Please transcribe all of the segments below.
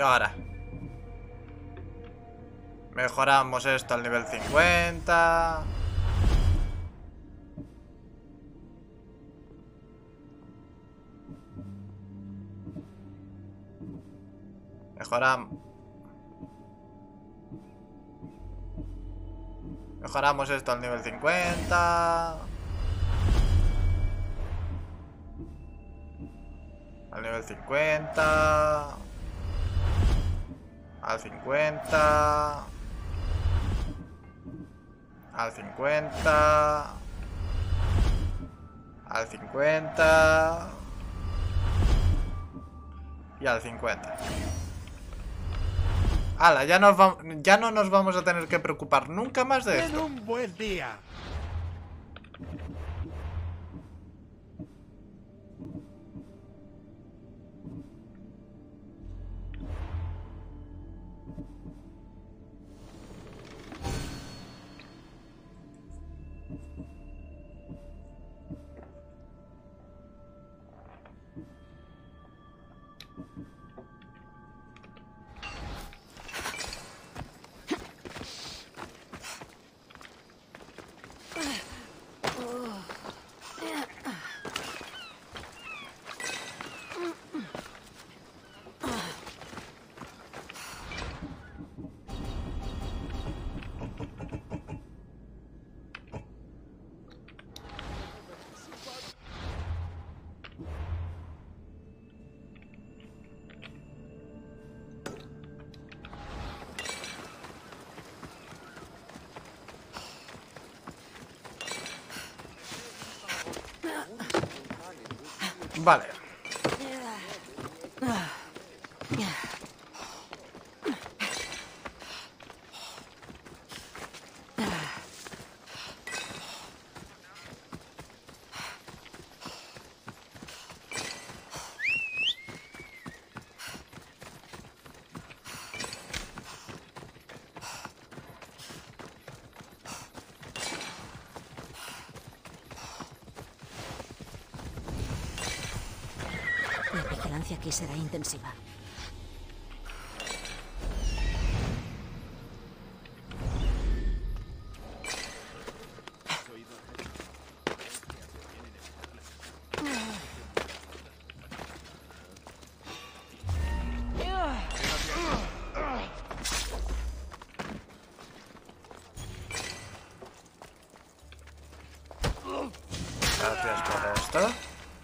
Y ahora mejoramos esto al nivel 50. Mejoramos esto al nivel 50. Al nivel 50. Al 50. Al 50. Al 50. Y al 50. ¡Hala! Ya no nos vamos a tener que preocupar nunca más de esto. Un buen día. Vale. La vigilancia aquí será intensiva. Gracias por esto.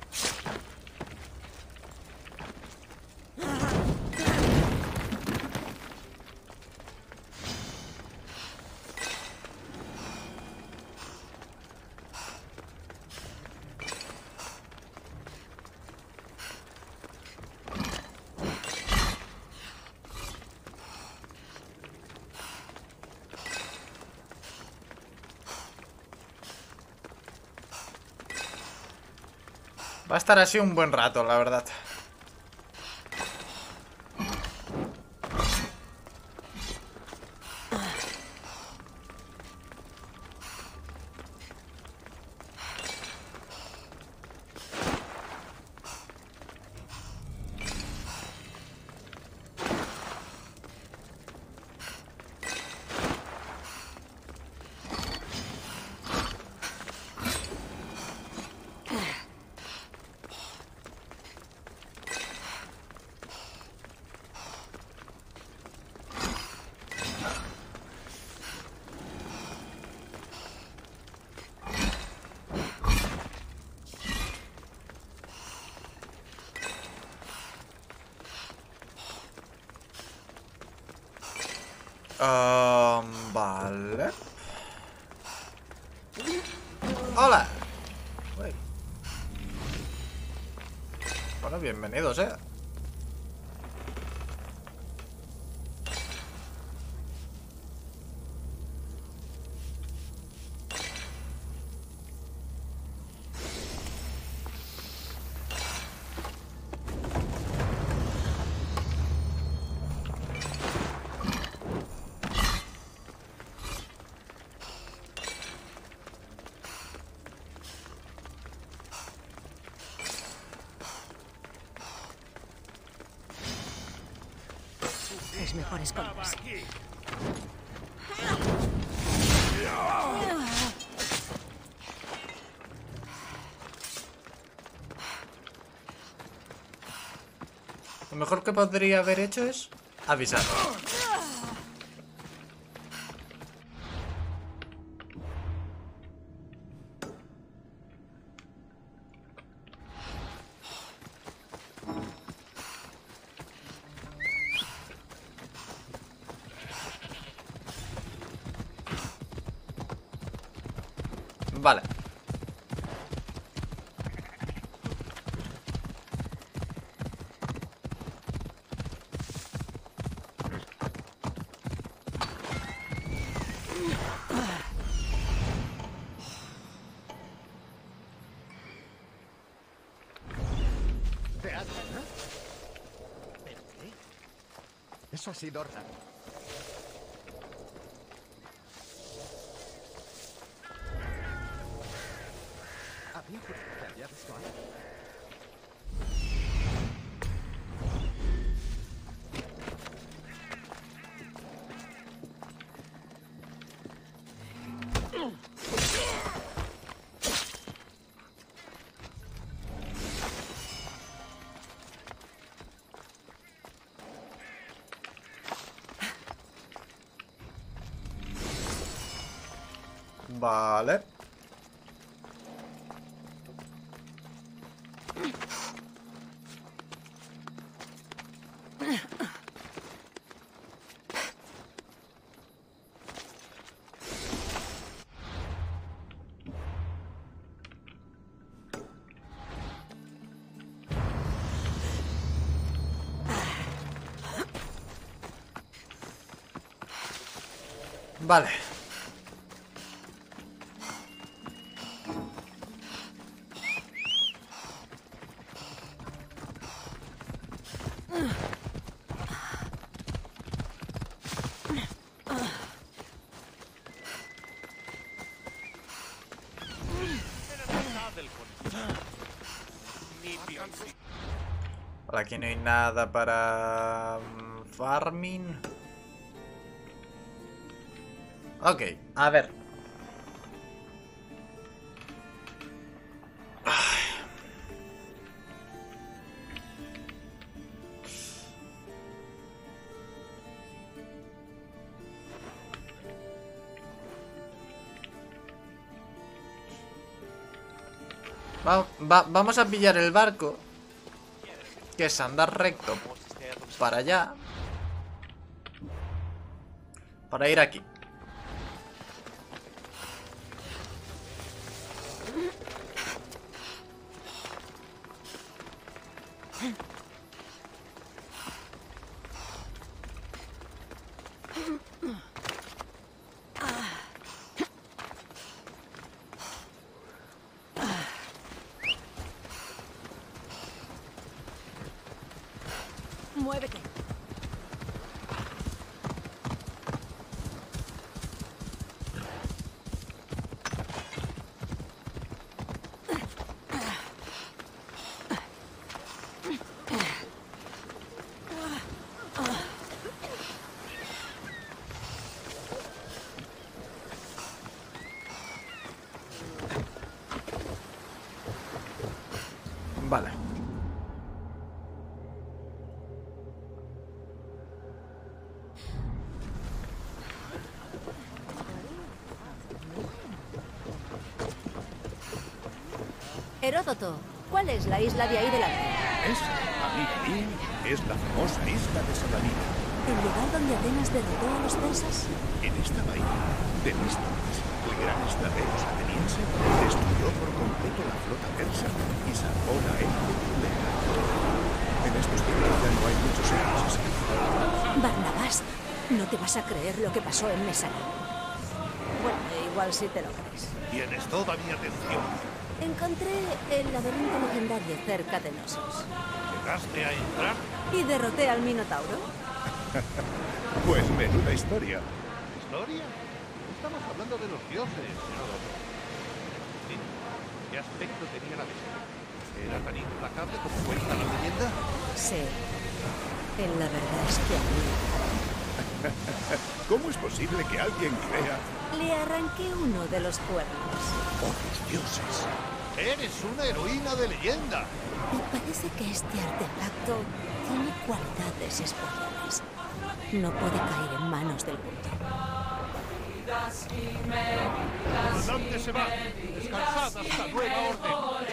Va a estar así un buen rato, la verdad. Vale. Hola. Uy. Bueno, bienvenidos, es mejor esconderse. Lo mejor que podría haber hecho es avisar. Vale. ¿Te has ganado? ¿Pero qué? Eso ha sido raro. Había jurado que había visto algo. Vale. Vale. Por aquí no hay nada para farming. Ok, a ver. Vamos a pillar el barco, que es andar recto para allá, para ir aquí. Muévete. Vale. Heródoto, ¿cuál es la isla de ahí delante? Esa, amiga mía, es la famosa isla de Salamina. ¿El lugar donde Atenas derrotó a los persas? En esta bahía, Temístocles, el gran estratega ateniense, destruyó por completo la flota persa y salvó la élite de En estos tiempos ya no hay muchos héroes así. Barnabás, no te vas a creer lo que pasó en Mesala. Bueno, igual sí te lo crees. Tienes toda mi atención. Encontré el laberinto legendario cerca de Nosos. ¿Llegaste a entrar? Y derroté al Minotauro. Pues menuda historia. ¿Historia? Estamos hablando de los dioses, Heródoto. Sí. ¿Qué aspecto tenía la bestia? ¿Era tan implacable como cuenta la leyenda? Sí. La verdad es que a mí ¿Cómo es posible que alguien crea... Le arranqué uno de los cuernos. ¡Oh, mis dioses! Eres una heroína de leyenda. Y parece que este artefacto tiene cualidades especiales. No puede caer en manos del culto. Comandante se va. Descansad hasta nueva orden.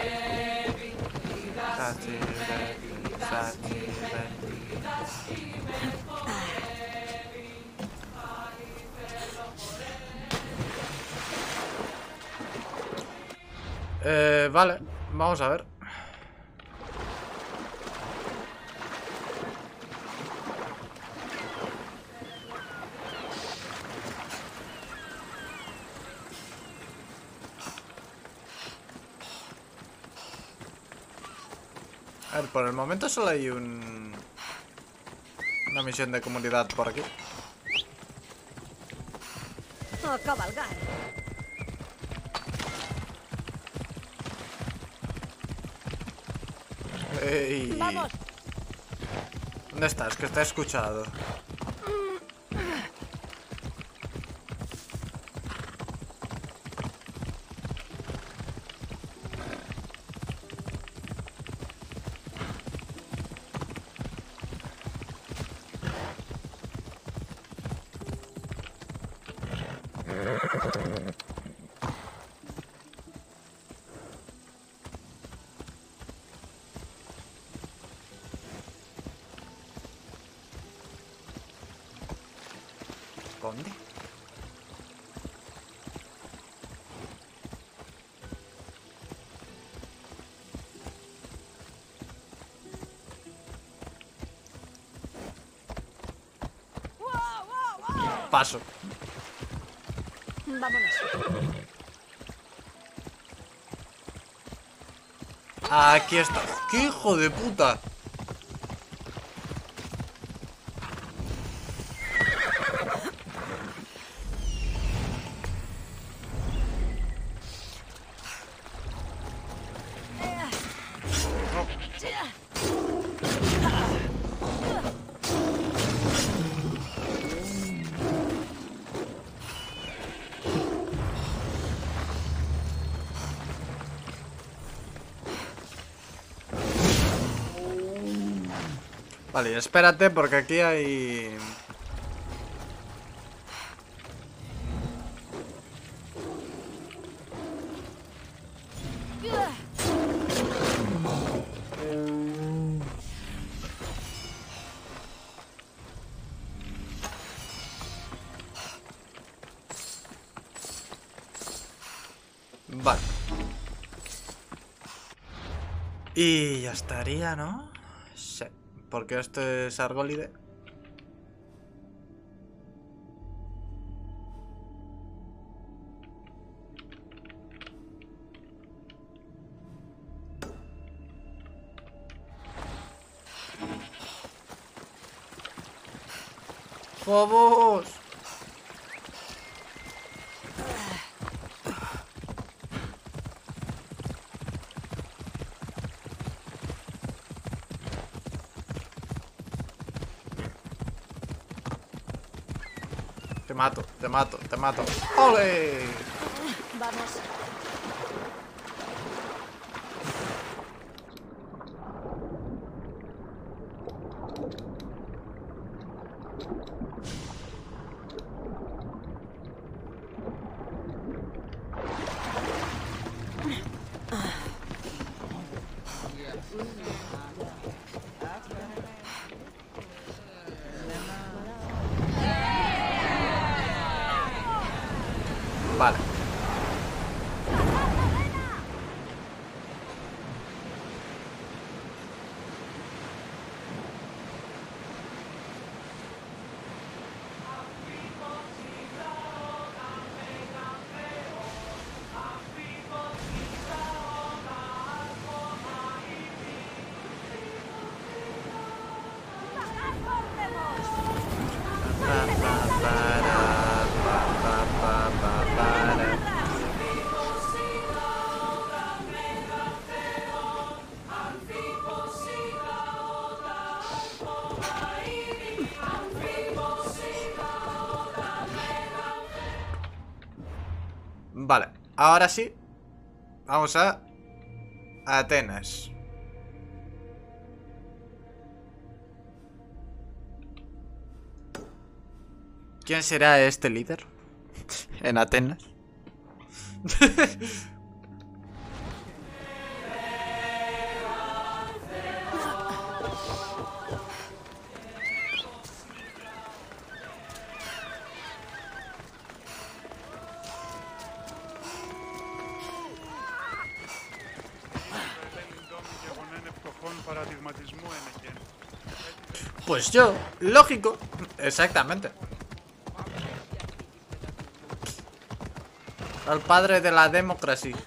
Vale, vamos a ver. A ver, por el momento solo hay una misión de comunidad por aquí. A cabalgar. Ey. ¡Vamos! ¿Dónde estás? Que te he escuchado. ¿Dónde? Paso. Vámonos. Aquí está. ¡Qué hijo de puta! Vale, espérate porque aquí hay... Vale. Y ya estaría, ¿no? Sí. Porque esto es Argólide. ¡Fobos! Te mato, te mato, te mato. ¡Ole! Vamos. Vale. Vale, ahora sí. Vamos a Atenas. ¿Quién será este líder? En Atenas. Pues yo, lógico, exactamente. Al padre de la democracia.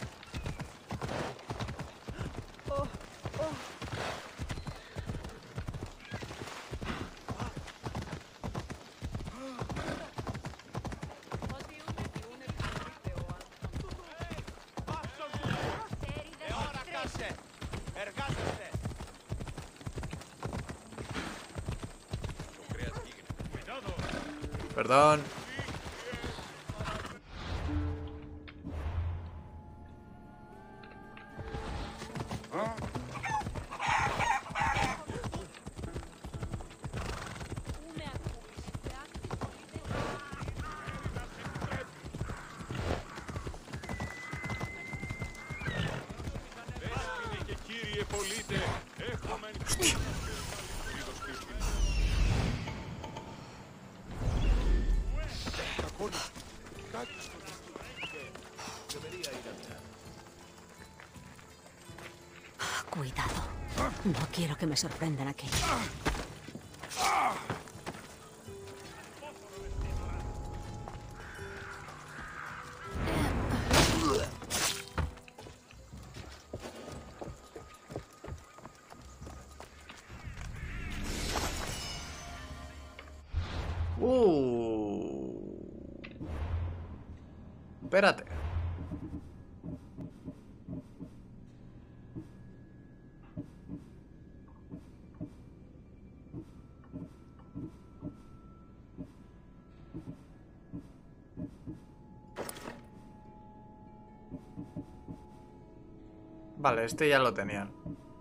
Perdón. Cuidado. No quiero que me sorprendan aquí. Espérate. Vale, este ya lo tenían.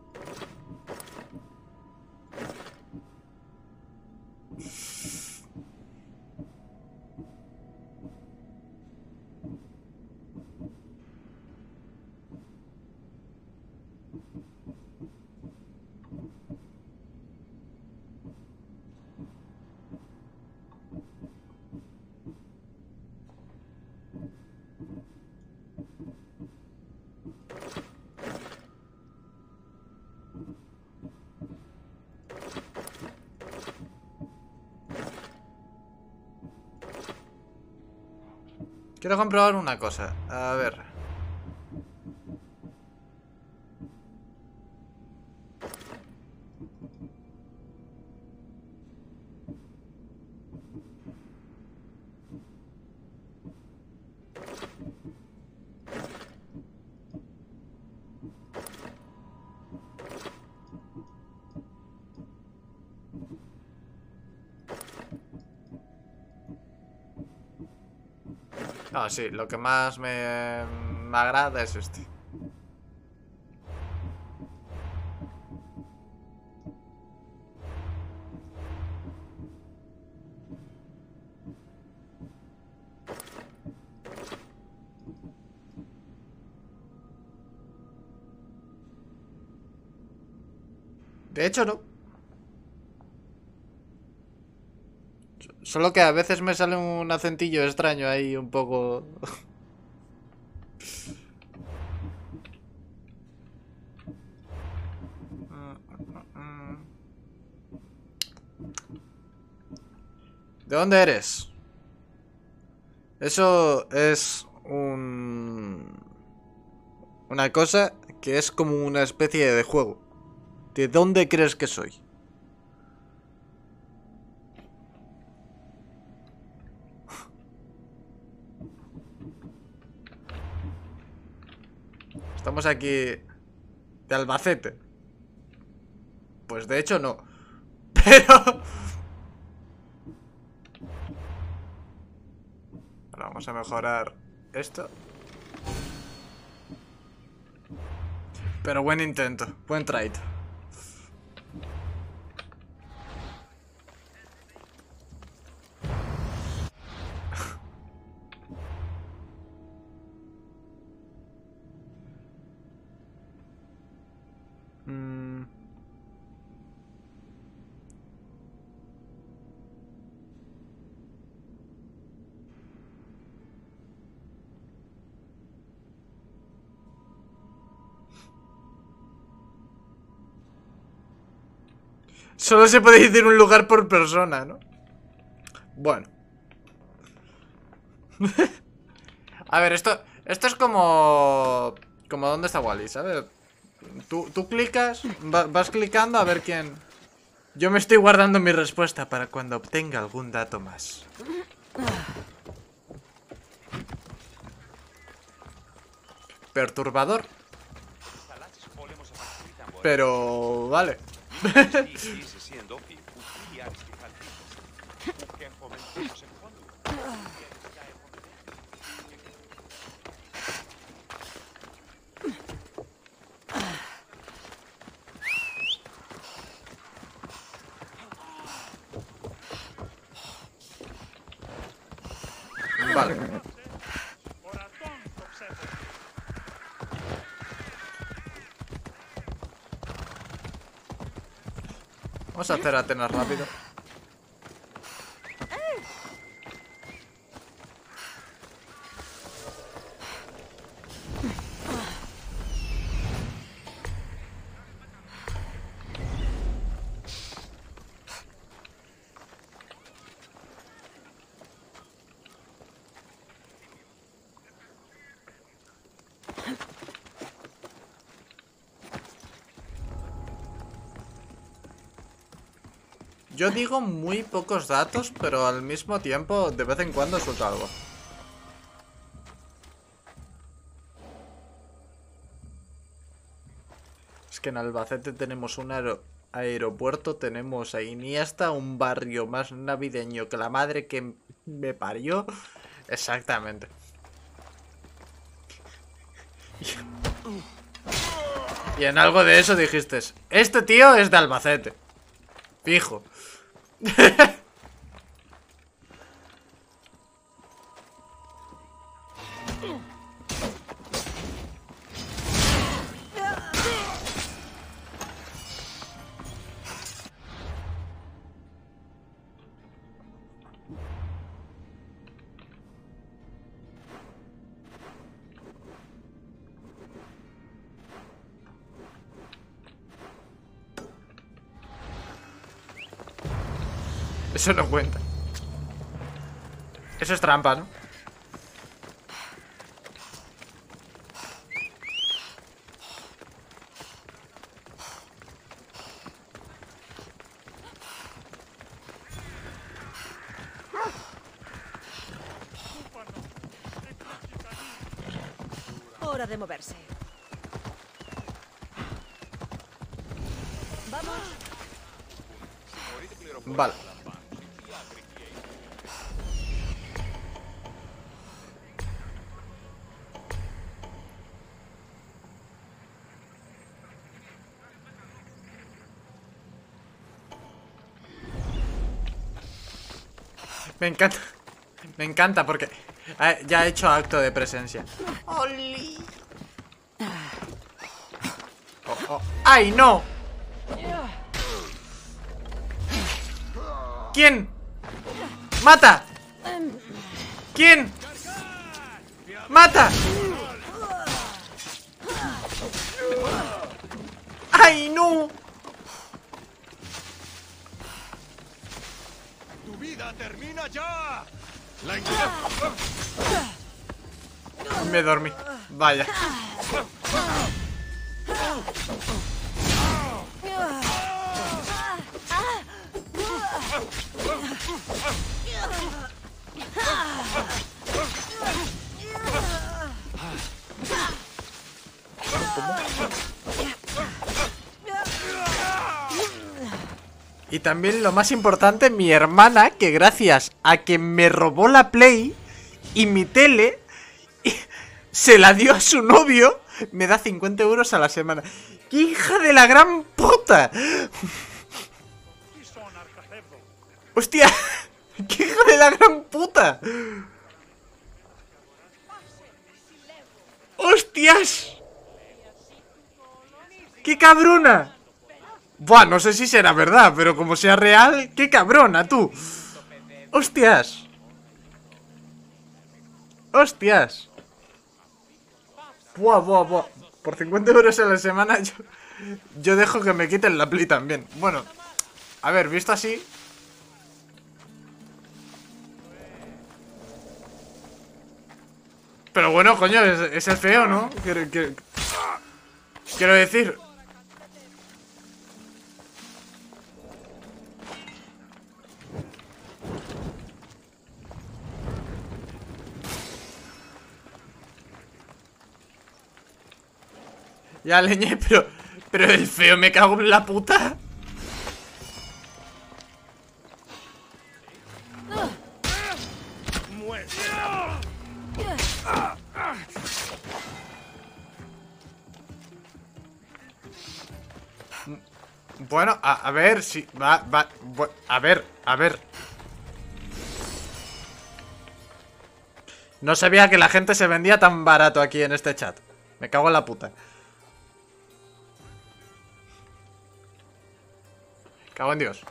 Quiero comprobar una cosa. A ver. No, sí, lo que más me agrada es este. De hecho, no. Solo que a veces me sale un acentillo extraño ahí, un poco... ¿De dónde eres? Eso es una cosa que es como una especie de juego. ¿De dónde crees que soy? Estamos aquí de Albacete. Pues de hecho no. Pero... Ahora vamos a mejorar esto. Pero buen intento, buen trade. Solo se puede decir un lugar por persona, ¿no? Bueno. A ver, esto es como... Como dónde está Wally, ¿sabes? Tú clicas, vas clicando a ver quién... Yo me estoy guardando mi respuesta para cuando obtenga algún dato más. Perturbador. Pero... vale. Vale. Vamos a hacer Atenas rápido. Yo digo muy pocos datos, pero al mismo tiempo de vez en cuando suelto algo. Es que en Albacete tenemos un aeropuerto, tenemos a Iniesta, un barrio más navideño que la madre que me parió. Exactamente. Y en algo de eso dijiste, este tío es de Albacete. Fijo. Eso no cuenta. Eso es trampa, ¿no? Hora de moverse. Vamos. Vale. Me encanta porque ya he hecho acto de presencia. ¡Oli! Oh, oh. ¡Ay, no! ¿Quién? ¡Mata! ¿Quién? ¡Mata! ¡Ay, no! ¡Tu vida termina ya! Me dormí. Vaya. Y también lo más importante, mi hermana, que gracias a que me robó la Play y mi tele, se la dio a su novio me da 50 euros a la semana. ¡Qué hija de la gran puta! ¡Hostia! ¡Qué hija de la gran puta! ¡Hostias! ¡Qué cabrona! Buah, no sé si será verdad, pero como sea real, ¡qué cabrona, tú! ¡Hostias! ¡Hostias! Buah, buah, buah. Por 50 euros a la semana yo dejo que me quiten la Play también. Bueno, a ver, visto así... Pero bueno, coño, es el feo, ¿no? Quiero decir... Ya leñé, pero el feo me cago en la puta. Bueno, a ver si... a ver. No sabía que la gente se vendía tan barato aquí en este chat. Me cago en la puta. Cago en Dios.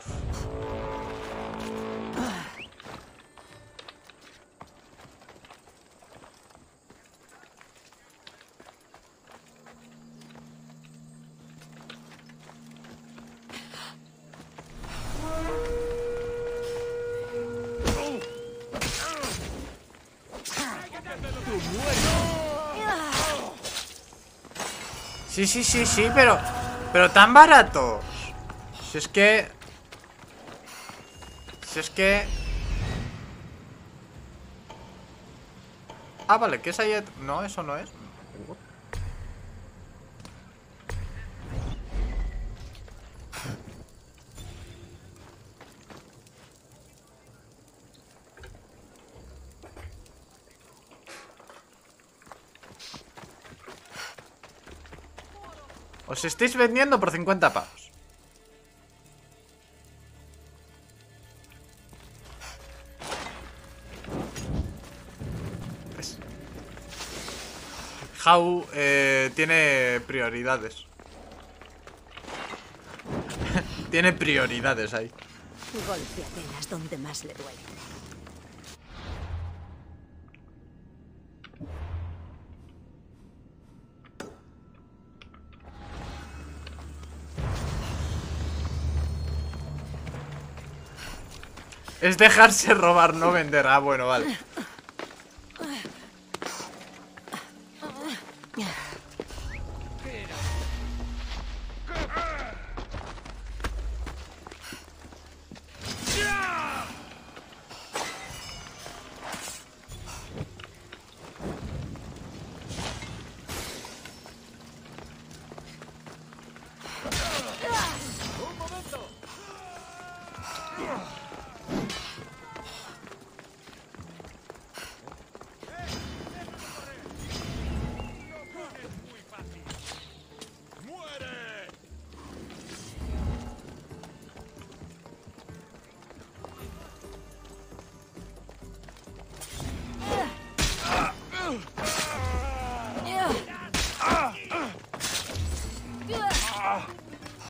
Sí, pero tan barato. Si es que... Ah, vale, ¿qué es ahí? No, eso no es. Os estáis vendiendo por 50 pavos. How tiene prioridades. Tiene prioridades ahí. Golpe apenas donde más le duele. Es dejarse robar, no vender. Ah, bueno, vale.